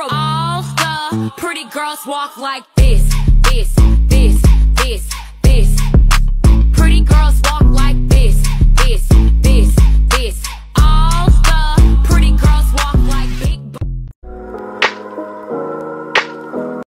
All the pretty girls walk like this, this.